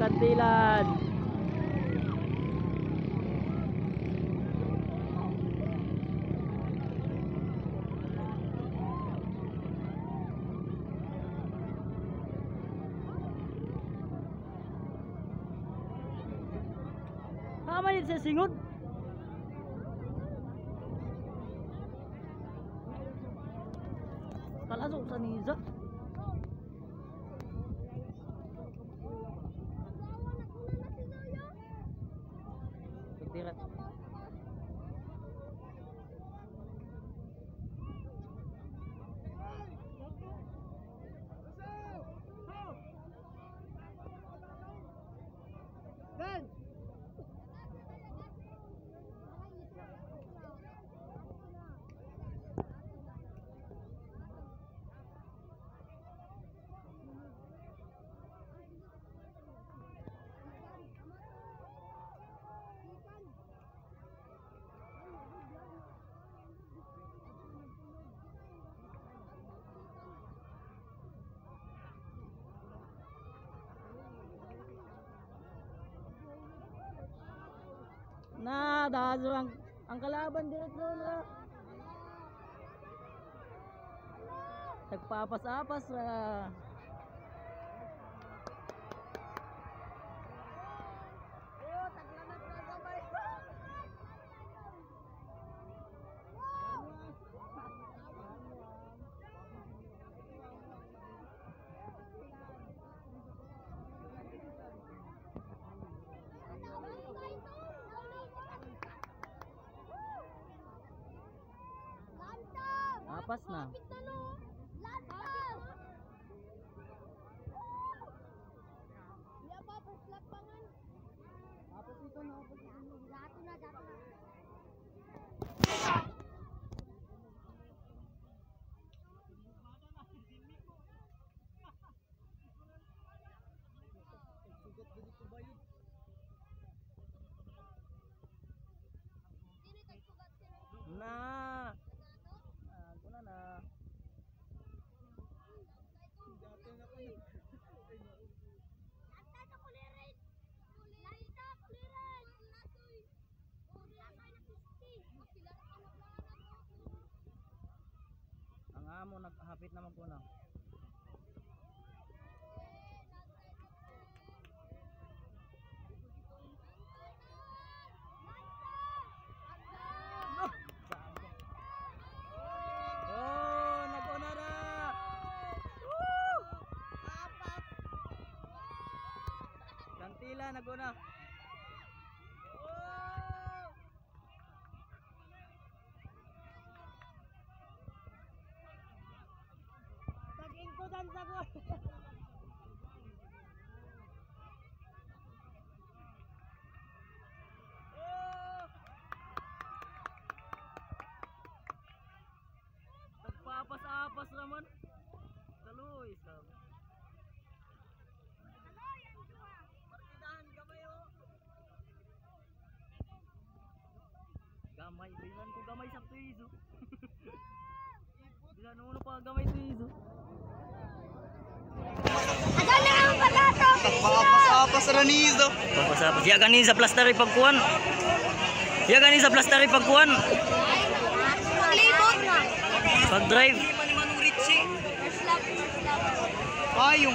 Kantilan. Malit sa singod. Kalasok sa niza. Pagtirat. Nah, dahil ang kalaban dito na. Nagpapas-apas na. Apas na. Nah. Na. Ang amo naghapit na magkuna. Tila naguna. Tag-ingkudan sa ko. Nagpapas-apas naman. Saluy sa. Gamay, bilan ko gamay sa piso. Bilan mo pa gamay sa piso. Ada na ang patato. Papas-apas ranizo. Papas-apas. Ya ganin sa plaster pagkuan. Ya ganin sa plaster pagkuan. Maglibot. Pag-drive. Payong.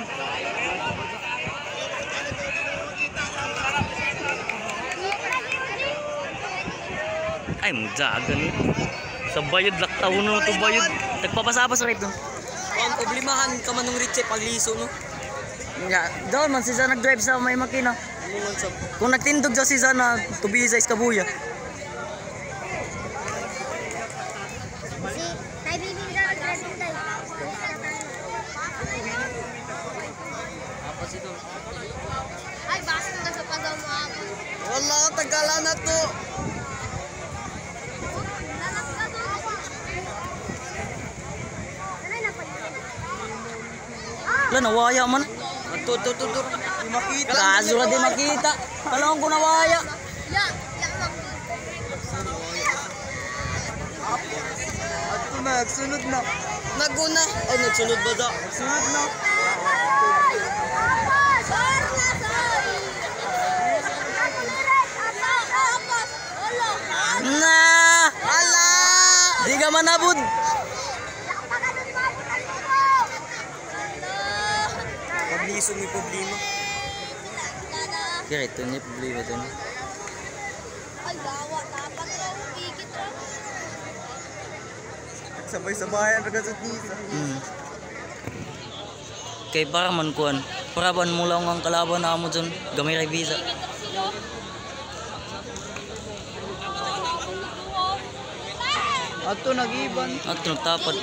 Ay, magdagan eh. Sa bayod, laktaw no ito bayod. Nagpapasapas rin ito. Ang problemahan ka man ng Richie pagliso, no? Nga, doon man si Zan nag-drive sa may makina. Kung nagtindog sa si Zan na tubi sa iskabuya. Ay, basta na sa pagaw mo ako. Wala, tagalan na to. Wala, nawaya man. Tutur. Di makita. Kaso na di makita. Kalawang ko nawaya. Ya lang. At ito nagsunod na. Naguna. Oh, nagsunod ba da? Nagsunod na. Sorry. ka manabod. Pagliso may problema. Kaya ito niya problema ito. Ay, gawa. Dapat raw. Pigit raw. Sabay-sabayan ragasot nisa. Kay para man kuan. Paraban mo lang ang kalaban na mo dyan. Gamay ray visa. Ato nag-iban. At nagtapad.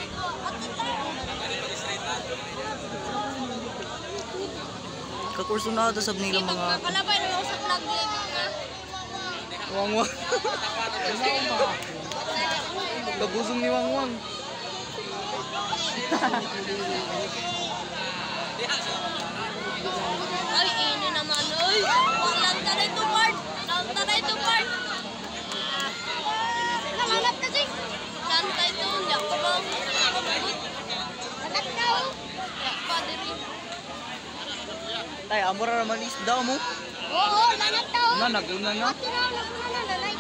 Kakursunado sab nila mga Kalabay naman sa vlog live na. Wangwang. Kabusong ni Wangwang. Ay, ini naman. Ay, walang taray to part. Walang taray to part. Nanganap na siya. Lantay to. Yak pa ba? Anak na. Yak pa diri. Tay, amora naman is daw mo. Oo, langat na. Na, naguna na. Nanay.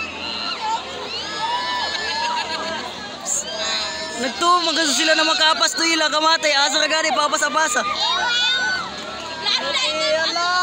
nagtumagas sila na makapas to ila kamatay asa ra gani papas-apasa. Lantay na.